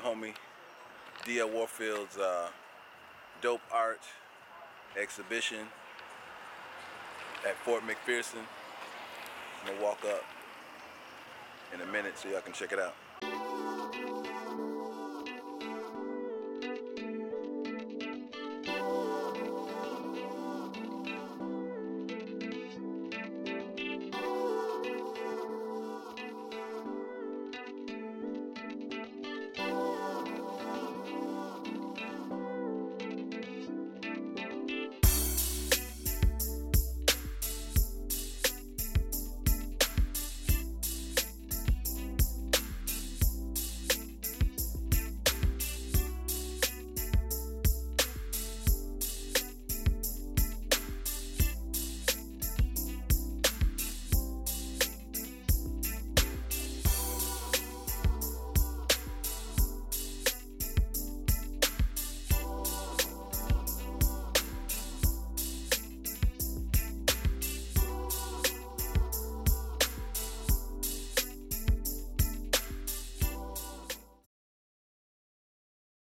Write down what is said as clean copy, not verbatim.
homie D.L. Warfield's dope art exhibition at Fort McPherson. I'm gonna walk up in a minute so y'all can check it out.